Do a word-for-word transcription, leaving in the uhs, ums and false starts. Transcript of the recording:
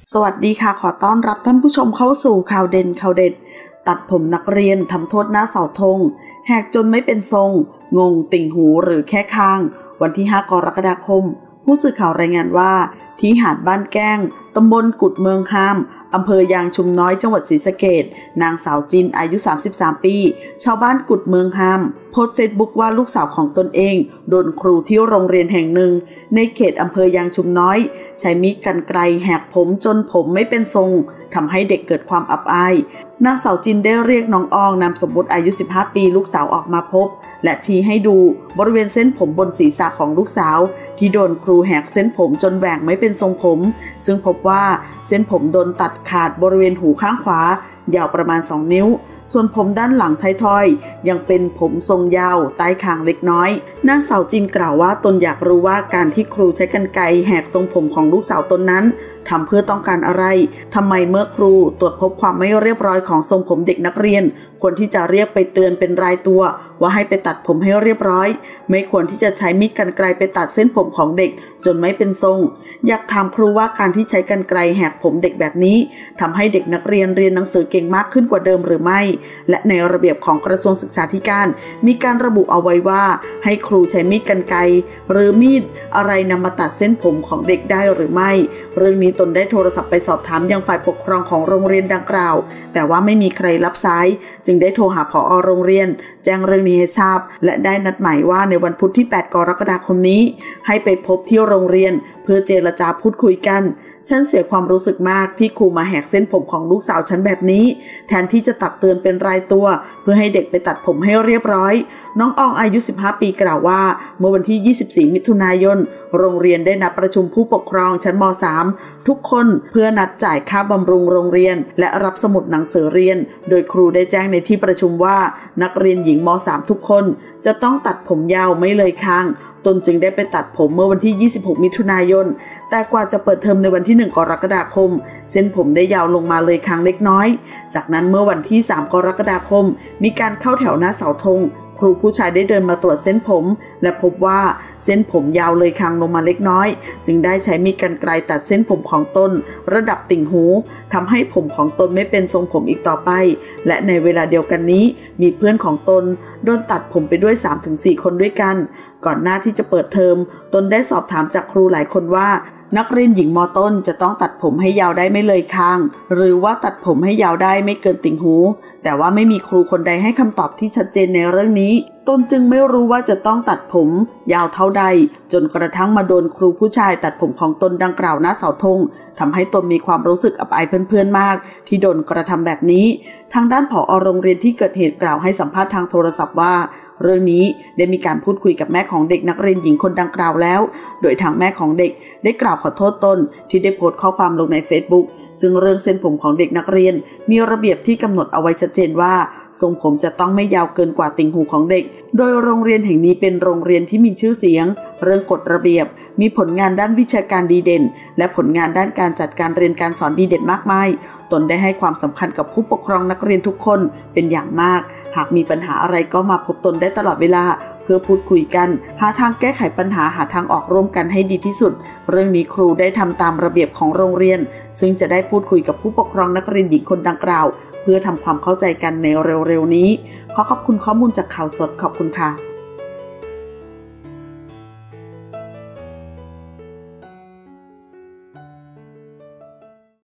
สวัสดีค่ะขอต้อนรับท่านผู้ชมเข้าสู่ข่าวเด่นข่าวเด็ดตัดผมนักเรียนทำโทษหน้าเสาธงแหกจนไม่เป็นทรงงงติ่งหูหรือแค่ข้างวันที่ห้ากรกฎาคมผู้สื่อข่าวรายงานว่าที่หาดบ้านแก้งตำบลกุดเมืองห้ามอำเภอยางชุมน้อยจังหวัดศรีสะเกษนางสาวจินอายุสามสิบสามปีชาวบ้านกุดเมืองห้ามโพสต์เฟซบุ๊กว่าลูกสาวของตนเองโดนครูที่โรงเรียนแห่งหนึ่งในเขตอำเภอยางชุมน้อยใช้มีดกรรไกรแหกผมจนผมไม่เป็นทรงทำให้เด็กเกิดความอับอายนางสาวจินได้เรียกน้องอองนามสมมุติอายุสิบห้าปีลูกสาวออกมาพบและชี้ให้ดูบริเวณเส้นผมบนศีรษะของลูกสาวที่โดนครูแหกเส้นผมจนแหว่งไม่เป็นทรงผมซึ่งพบว่าเส้นผมโดนตัดขาดบริเวณหูข้างขวายาวประมาณสองนิ้วส่วนผมด้านหลังท้ายทอยยังเป็นผมทรงยาวใต้คางเล็กน้อยนางสาวจินกล่าวว่าตนอยากรู้ว่าการที่ครูใช้กรรไกรแหกทรงผมของลูกสาวตนนั้นทำเพื่อต้องการอะไรทำไมเมื่อครูตรวจพบความไม่เรียบร้อยของทรงผมเด็กนักเรียนควรที่จะเรียกไปเตือนเป็นรายตัวว่าให้ไปตัดผมให้เรียบร้อยไม่ควรที่จะใช้มีดกรรไกรไปตัดเส้นผมของเด็กจนไม่เป็นทรงอยากถามครูว่าการที่ใช้กรรไกรแหกผมเด็กแบบนี้ทำให้เด็กนักเรียนเรียนหนังสือเก่งมากขึ้นกว่าเดิมหรือไม่และในระเบียบของกระทรวงศึกษาธิการมีการระบุเอาไว้ว่าให้ครูใช้มีดกรรไกรหรือมีดอะไรนำมาตัดเส้นผมของเด็กได้หรือไม่เรื่องนี้ตนได้โทรศัพท์ไปสอบถามยังฝ่ายปกครองของโรงเรียนดังกล่าวแต่ว่าไม่มีใครรับสายจึงได้โทรหาผอ.โรงเรียนแจ้งเรื่องนี้ให้ทราบและได้นัดหมายว่าในวันพุธที่แปดกรกฎาคมนี้ให้ไปพบที่โรงเรียนเพื่อเจรจาพูดคุยกันฉันเสียความรู้สึกมากที่ครูมาแหกเส้นผมของลูกสาวฉันแบบนี้แทนที่จะตักเตือนเป็นรายตัวเพื่อให้เด็กไปตัดผมให้เรียบร้อยน้องอองอายุสิบห้าปีกล่าวว่าเมื่อวันที่ยี่สิบสี่มิถุนายนโรงเรียนได้นัดประชุมผู้ปกครองชั้นม.สามทุกคนเพื่อนัดจ่ายค่าบำรุงโรงเรียนและรับสมุดหนังสือเรียนโดยครูได้แจ้งในที่ประชุมว่านักเรียนหญิงม.สาม ทุกคนจะต้องตัดผมยาวไม่เลยคางตนจึงได้ไปตัดผมเมื่อวันที่ยี่สิบหกมิถุนายนแต่กว่าจะเปิดเทอมในวันที่หนึ่งกรกฎาคมเส้นผมได้ยาวลงมาเลยคางเล็กน้อยจากนั้นเมื่อวันที่สามกรกฎาคมมีการเข้าแถวหน้าเสาธงครูผู้ชายได้เดินมาตรวจเส้นผมและพบว่าเส้นผมยาวเลยคางลงมาเล็กน้อยจึงได้ใช้มีดกรรไกรตัดเส้นผมของตนระดับติ่งหูทำให้ผมของตนไม่เป็นทรงผมอีกต่อไปและในเวลาเดียวกันนี้มีเพื่อนของตนโดนตัดผมไปด้วย สามถึงสี่ คนด้วยกันก่อนหน้าที่จะเปิดเทอมตนได้สอบถามจากครูหลายคนว่านักเรียนหญิงม.ต้นจะต้องตัดผมให้ยาวได้ไม่เลยคางหรือว่าตัดผมให้ยาวได้ไม่เกินติ่งหูแต่ว่าไม่มีครูคนใดให้คำตอบที่ชัดเจนในเรื่องนี้ตนจึงไม่รู้ว่าจะต้องตัดผมยาวเท่าใดจนกระทั่งมาโดนครูผู้ชายตัดผมของตนดังกล่าวหน้าเสาธงทำให้ตนมีความรู้สึกอับอายเพื่อนๆมากที่โดนกระทำแบบนี้ทางด้านผอ.โรงเรียนที่เกิดเหตุกล่าวให้สัมภาษณ์ทางโทรศัพท์ว่าเรื่องนี้ได้มีการพูดคุยกับแม่ของเด็กนักเรียนหญิงคนดังกล่าวแล้วโดยทางแม่ของเด็กได้กล่าวขอโทษตนที่ได้โพสต์ข้อความลงใน Facebook ซึ่งเรื่องเส้นผมของเด็กนักเรียนมีระเบียบที่กำหนดเอาไว้ชัดเจนว่าทรงผมจะต้องไม่ยาวเกินกว่าติ่งหูของเด็กโดยโรงเรียนแห่งนี้เป็นโรงเรียนที่มีชื่อเสียงเรื่องกฎระเบียบมีผลงานด้านวิชาการดีเด่นและผลงานด้านการจัดการเรียนการสอนดีเด่นมากมายตนได้ให้ความสำคัญกับผู้ปกครองนักเรียนทุกคนเป็นอย่างมากหากมีปัญหาอะไรก็มาพบตนได้ตลอดเวลาเพื่อพูดคุยกันหาทางแก้ไขปัญหาหาทางออกร่วมกันให้ดีที่สุดเรื่องนี้ครูได้ทำตามระเบียบของโรงเรียนซึ่งจะได้พูดคุยกับผู้ปกครองนักเรียนหญิงคนดังกล่าวเพื่อทำความเข้าใจกันในเร็วๆนี้ขอขอบคุณข้อมูลจากข่าวสดขอบคุณค่ะ